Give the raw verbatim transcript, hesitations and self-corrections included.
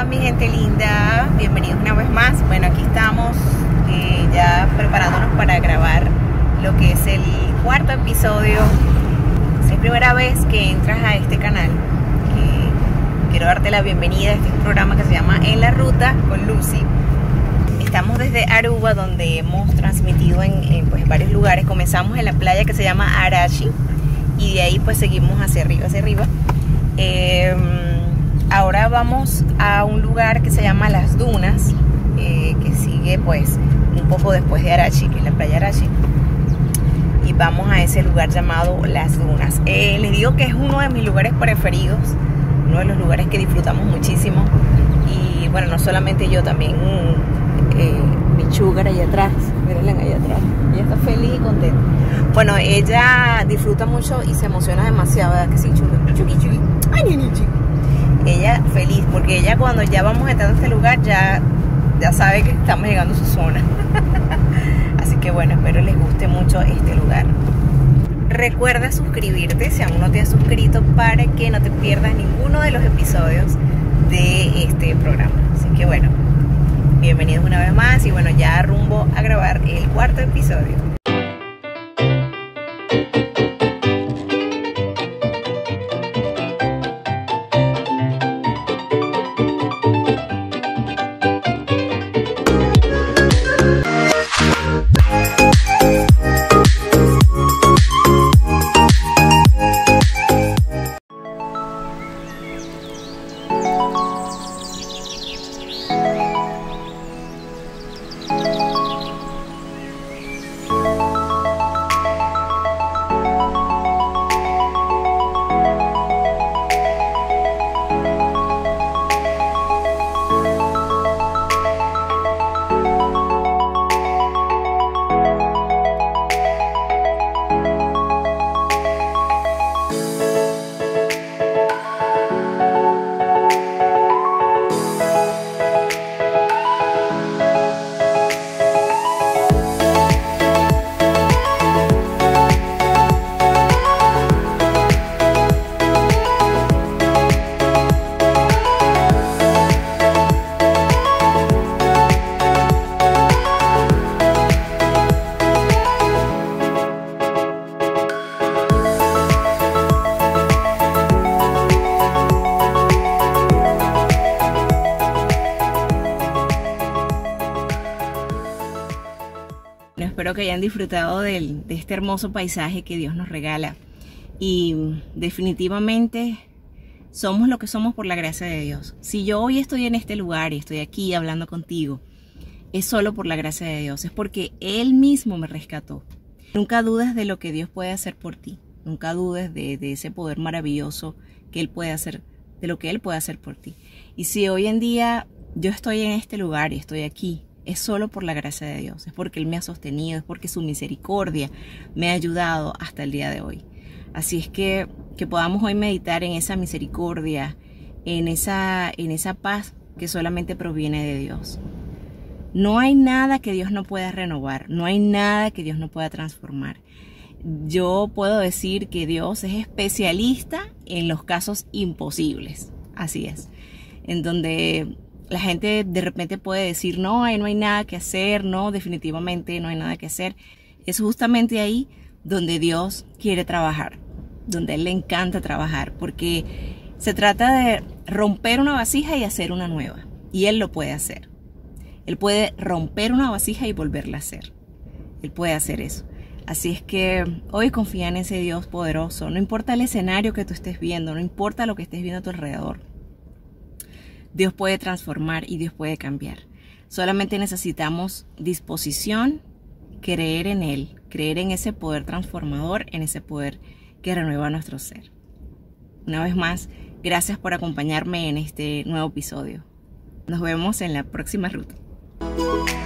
Hola mi gente linda, bienvenidos una vez más. Bueno, aquí estamos eh, ya preparándonos para grabar lo que es el cuarto episodio. Si es primera vez que entras a este canal, eh, quiero darte la bienvenida. Este es un programa que se llama En la Ruta con Lucy. Estamos desde Aruba, donde hemos transmitido en, en pues, varios lugares. Comenzamos en la playa que se llama Arashi y de ahí pues seguimos hacia arriba, hacia arriba. Eh, ahora vamos a un lugar que se llama Las Dunas, eh, que sigue pues un poco después de Arashi, que es la playa Arashi. Y vamos a ese lugar llamado Las Dunas. Eh, les digo que es uno de mis lugares preferidos, uno de los lugares que disfrutamos muchísimo. Y bueno, no solamente yo, también eh, mi sugar allá atrás, mírenla allá atrás, ella está feliz y contenta. Bueno, ella disfruta mucho y se emociona demasiado, ¿verdad que sí, Chugi? Chugi, Chugi. Ay, nini, Chugi. Ella feliz, porque ella cuando ya vamos entrando a este lugar ya, ya sabe que estamos llegando a su zona. Así que bueno, espero les guste mucho este lugar. Recuerda suscribirte si aún no te has suscrito para que no te pierdas ninguno de los episodios de este programa. Así que bueno, bienvenidos una vez más y bueno, ya rumbo a grabar el cuarto episodio. Espero que hayan disfrutado del, de este hermoso paisaje que Dios nos regala. Y definitivamente somos lo que somos por la gracia de Dios. Si yo hoy estoy en este lugar y estoy aquí hablando contigo, es solo por la gracia de Dios. Es porque Él mismo me rescató. Nunca dudes de lo que Dios puede hacer por ti. Nunca dudes de, de ese poder maravilloso que Él puede hacer, de lo que Él puede hacer por ti. Y si hoy en día yo estoy en este lugar y estoy aquí, es solo por la gracia de Dios, es porque Él me ha sostenido, es porque su misericordia me ha ayudado hasta el día de hoy. Así es que, que podamos hoy meditar en esa misericordia, en esa, en esa paz que solamente proviene de Dios. No hay nada que Dios no pueda renovar, no hay nada que Dios no pueda transformar. Yo puedo decir que Dios es especialista en los casos imposibles, así es, en donde la gente de repente puede decir, no, ahí no hay nada que hacer, no, definitivamente no hay nada que hacer. Es justamente ahí donde Dios quiere trabajar, donde a Él le encanta trabajar, porque se trata de romper una vasija y hacer una nueva. Y Él lo puede hacer. Él puede romper una vasija y volverla a hacer. Él puede hacer eso. Así es que hoy confía en ese Dios poderoso. No importa el escenario que tú estés viendo, no importa lo que estés viendo a tu alrededor. Dios puede transformar y Dios puede cambiar. Solamente necesitamos disposición, creer en Él, creer en ese poder transformador, en ese poder que renueva nuestro ser. Una vez más, gracias por acompañarme en este nuevo episodio. Nos vemos en la próxima ruta.